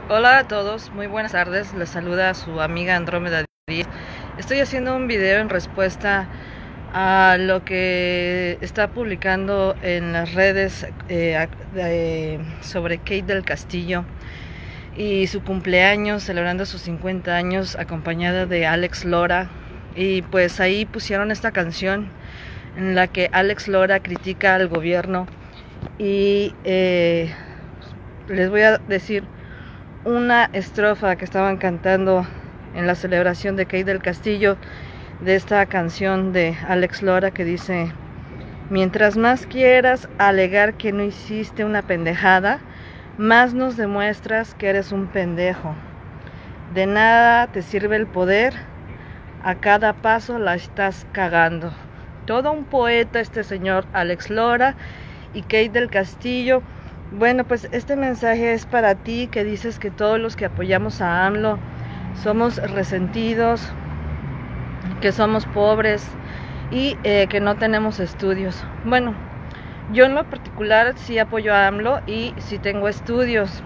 Hola a todos, muy buenas tardes, les saluda su amiga Andrómeda Díaz. Estoy haciendo un video en respuesta a lo que está publicando en las redes sobre Kate del Castillo y su cumpleaños, celebrando sus 50 años acompañada de Alex Lora. Y pues ahí pusieron esta canción en la que Alex Lora critica al gobierno y les voy a decir una estrofa que estaban cantando en la celebración de Kate del Castillo, de esta canción de Alex Lora, que dice: mientras más quieras alegar que no hiciste una pendejada, más nos demuestras que eres un pendejo. De nada te sirve el poder, a cada paso la estás cagando. Todo un poeta este señor Alex Lora. Y Kate del Castillo, bueno, pues este mensaje es para ti, que dices que todos los que apoyamos a AMLO somos resentidos, que somos pobres y que no tenemos estudios. Bueno, yo en lo particular sí apoyo a AMLO y sí tengo estudios.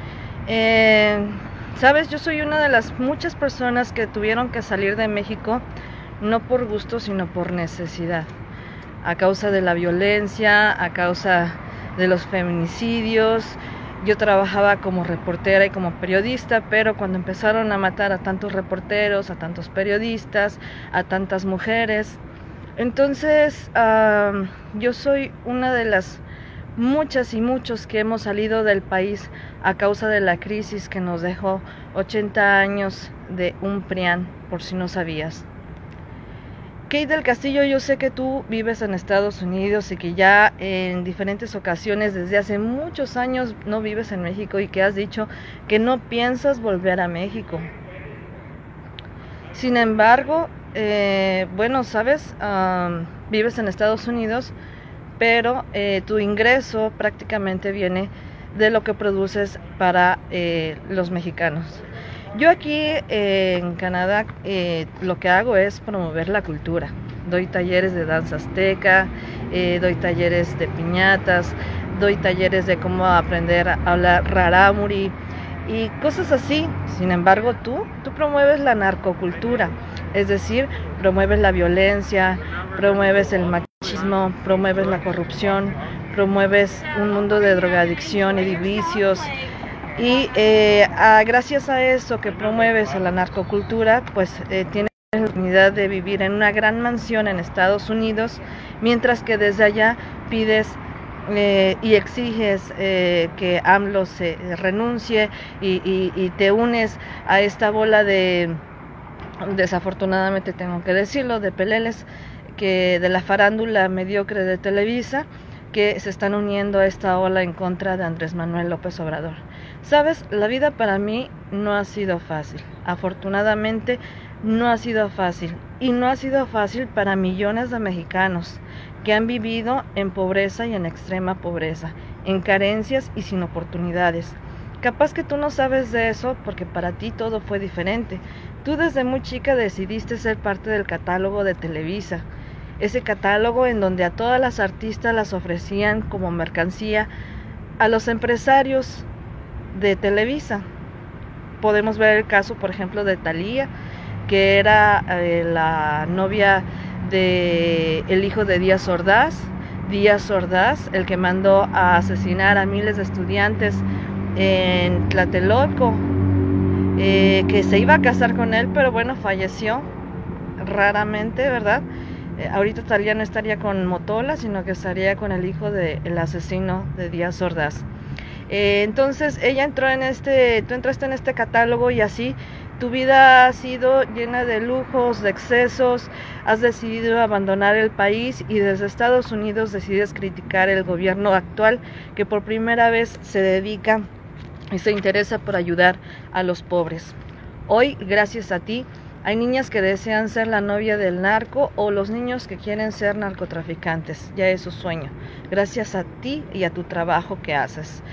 Sabes, yo soy una de las muchas personas que tuvieron que salir de México, no por gusto, sino por necesidad, a causa de la violencia, a causa de los feminicidios. Yo trabajaba como reportera y como periodista, pero cuando empezaron a matar a tantos reporteros, a tantos periodistas, a tantas mujeres, entonces yo soy una de las muchas y muchos que hemos salido del país a causa de la crisis que nos dejó 80 años de un PRIAN, por si no sabías. Kate del Castillo, yo sé que tú vives en Estados Unidos y que ya en diferentes ocasiones desde hace muchos años no vives en México y que has dicho que no piensas volver a México. Sin embargo, bueno, sabes, vives en Estados Unidos, pero tu ingreso prácticamente viene de lo que produces para los mexicanos. Yo aquí en Canadá lo que hago es promover la cultura. Doy talleres de danza azteca, doy talleres de piñatas, doy talleres de cómo aprender a hablar rarámuri y cosas así. Sin embargo, tú promueves la narcocultura, es decir, promueves la violencia, promueves el machismo, promueves la corrupción, promueves un mundo de drogadicción y de vicios. Y gracias a eso que promueves a la narcocultura, pues tienes la oportunidad de vivir en una gran mansión en Estados Unidos, mientras que desde allá pides y exiges que AMLO se renuncie y te unes a esta bola de, desafortunadamente tengo que decirlo, de peleles que de la farándula mediocre de Televisa, que se están uniendo a esta ola en contra de Andrés Manuel López Obrador. Sabes, la vida para mí no ha sido fácil. Afortunadamente no ha sido fácil. Y no ha sido fácil para millones de mexicanos que han vivido en pobreza y en extrema pobreza, en carencias y sin oportunidades. Capaz que tú no sabes de eso porque para ti todo fue diferente. Tú desde muy chica decidiste ser parte del catálogo de Televisa. Ese catálogo en donde a todas las artistas las ofrecían como mercancía a los empresarios de Televisa. Podemos ver el caso, por ejemplo, de Thalía, que era la novia de el hijo de Díaz Ordaz, el que mandó a asesinar a miles de estudiantes en Tlatelolco, que se iba a casar con él, pero bueno, falleció raramente, ¿verdad? Ahorita Thalía no estaría con Motola, sino que estaría con el hijo del asesino de Díaz Ordaz. Entonces ella entró en tú entraste en este catálogo y así tu vida ha sido llena de lujos, de excesos. Has decidido abandonar el país y desde Estados Unidos decides criticar el gobierno actual, que por primera vez se dedica y se interesa por ayudar a los pobres. Hoy, gracias a ti, hay niñas que desean ser la novia del narco o los niños que quieren ser narcotraficantes. Ya es su sueño. Gracias a ti y a tu trabajo que haces.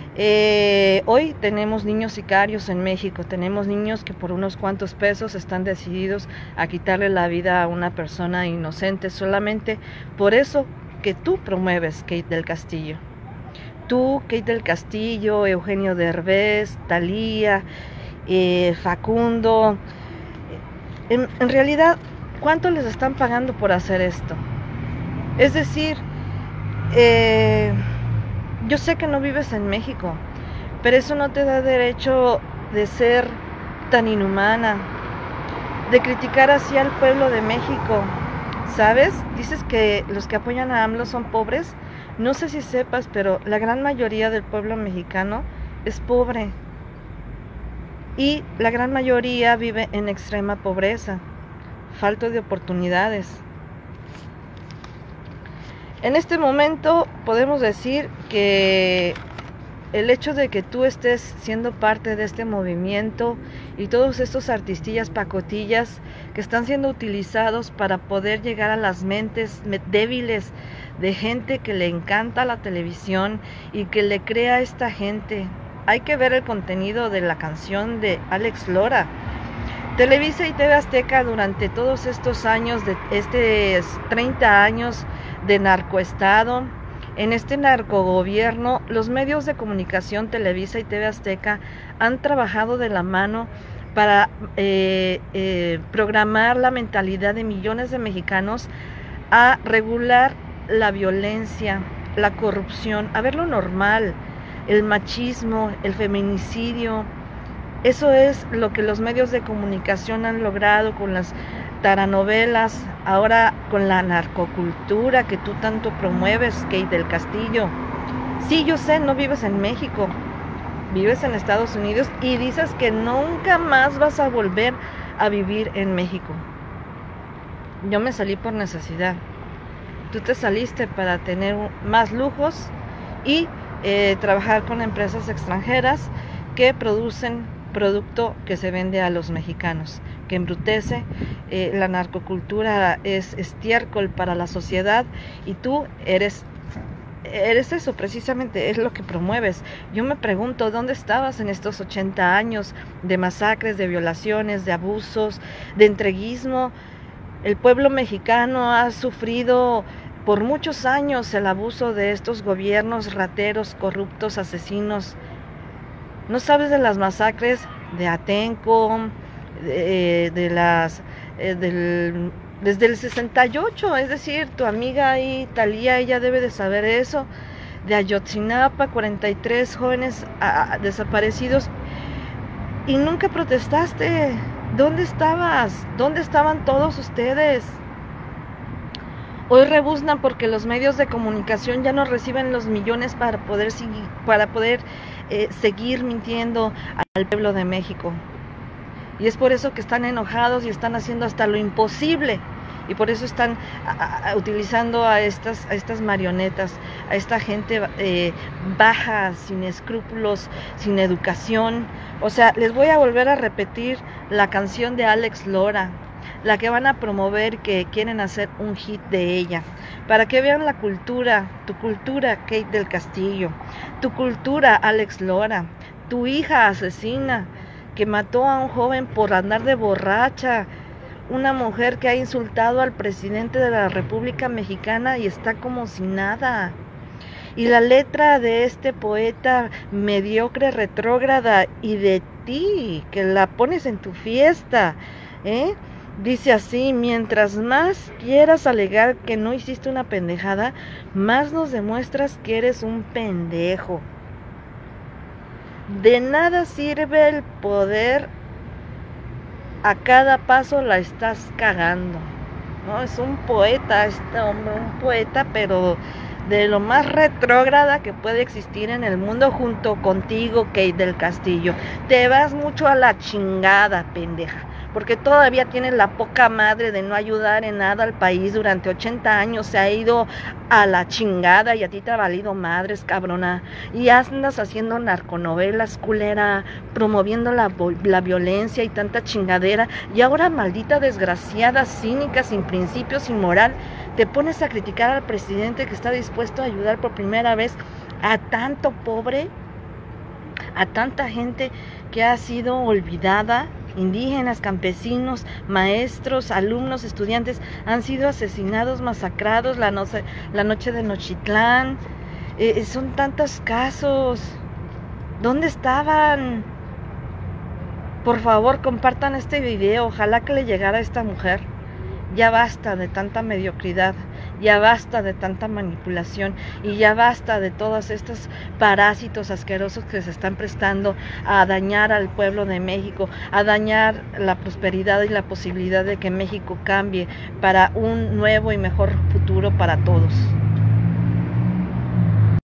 Hoy tenemos niños sicarios en México. Tenemos niños que por unos cuantos pesos están decididos a quitarle la vida a una persona inocente solamente por eso que tú promueves, Kate del Castillo. Tú, Kate del Castillo, Eugenio Derbez, Thalía, Facundo, en realidad, ¿cuánto les están pagando por hacer esto? Es decir, yo sé que no vives en México, pero eso no te da derecho de ser tan inhumana, de criticar así al pueblo de México, ¿sabes? Dices que los que apoyan a AMLO son pobres. No sé si sepas, pero la gran mayoría del pueblo mexicano es pobre. Y la gran mayoría vive en extrema pobreza, falta de oportunidades. En este momento podemos decir que el hecho de que tú estés siendo parte de este movimiento y todos estos artistillas, pacotillas que están siendo utilizados para poder llegar a las mentes débiles de gente que le encanta la televisión y que le crea a esta gente. Hay que ver el contenido de la canción de Alex Lora. Televisa y TV Azteca durante todos estos años, de 30 años de narcoestado, en este narcogobierno, los medios de comunicación Televisa y TV Azteca han trabajado de la mano para programar la mentalidad de millones de mexicanos a regular la violencia, la corrupción, a ver lo normal, el machismo, el feminicidio. Eso es lo que los medios de comunicación han logrado con las taranovelas, ahora con la narcocultura que tú tanto promueves, Kate del Castillo. Sí, yo sé, no vives en México, vives en Estados Unidos y dices que nunca más vas a volver a vivir en México. Yo me salí por necesidad. Tú te saliste para tener más lujos y trabajar con empresas extranjeras que producen producto que se vende a los mexicanos, que embrutece. La narcocultura es estiércol para la sociedad y tú eres eso, precisamente es lo que promueves. Yo me pregunto, ¿dónde estabas en estos 80 años de masacres, de violaciones, de abusos, de entreguismo? El pueblo mexicano ha sufrido por muchos años el abuso de estos gobiernos rateros, corruptos, asesinos. ¿No sabes de las masacres de Atenco, desde el 68? Es decir, tu amiga ahí, Thalía, ella debe de saber eso. De Ayotzinapa, 43 jóvenes desaparecidos. Y nunca protestaste. ¿Dónde estabas? ¿Dónde estaban todos ustedes? Hoy rebuznan porque los medios de comunicación ya no reciben los millones para poder seguir mintiendo al pueblo de México. Y es por eso que están enojados y están haciendo hasta lo imposible. Y por eso están utilizando a estas marionetas, a esta gente baja, sin escrúpulos, sin educación. O sea, les voy a volver a repetir la canción de Alex Lora, la que van a promover, que quieren hacer un hit de ella, para que vean la cultura, tu cultura, Kate del Castillo, tu cultura, Alex Lora, tu hija asesina, que mató a un joven por andar de borracha, una mujer que ha insultado al presidente de la República Mexicana y está como si nada. Y la letra de este poeta mediocre, retrógrada, y de ti, que la pones en tu fiesta, dice así: mientras más quieras alegar que no hiciste una pendejada, más nos demuestras que eres un pendejo. De nada sirve el poder, a cada paso la estás cagando, ¿no? Es un poeta este hombre, un poeta, pero de lo más retrógrada que puede existir en el mundo, junto contigo, Kate del Castillo. Te vas mucho a la chingada, pendeja, porque todavía tienes la poca madre de no ayudar en nada al país. Durante 80 años se ha ido a la chingada y a ti te ha valido madres, cabrona. Y andas haciendo narconovelas, culera, promoviendo la violencia y tanta chingadera. Y ahora, maldita desgraciada, cínica, sin principios, sin moral, te pones a criticar al presidente que está dispuesto a ayudar por primera vez a tanto pobre, a tanta gente que ha sido olvidada. Indígenas, campesinos, maestros, alumnos, estudiantes han sido asesinados, masacrados, la noche de Nochitlán. Son tantos casos. ¿Dónde estaban? Por favor, compartan este video. Ojalá que le llegara a esta mujer. Ya basta de tanta mediocridad, ya basta de tanta manipulación y ya basta de todos estos parásitos asquerosos que se están prestando a dañar al pueblo de México, a dañar la prosperidad y la posibilidad de que México cambie para un nuevo y mejor futuro para todos.